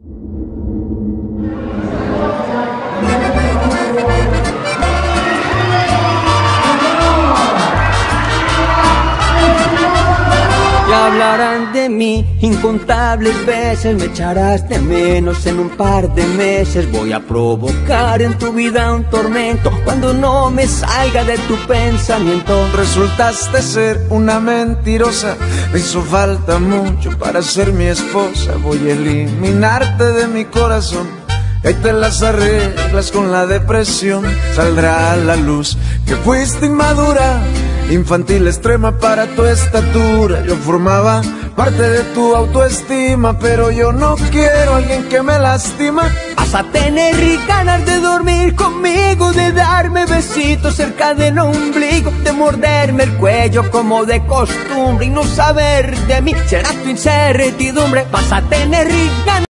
Y hablarán de mí incontables veces, me echarás de menos en un par de meses. Voy a provocar en tu vida un tormento cuando no me salga de tu pensamiento. Resultaste ser una mentirosa, me hizo falta mucho para ser mi esposa. Voy a eliminarte de mi corazón, ahí te las arreglas con la depresión. Saldrá a la luz que fuiste inmadura, infantil extrema para tu estatura. Yo formaba parte de tu autoestima, pero yo no quiero a alguien que me lastima. Vas a tener ganas de dormir conmigo, de darme besitos cerca del ombligo, de morderme el cuello como de costumbre y no saber de mí será tu incertidumbre. Vas a tener ganas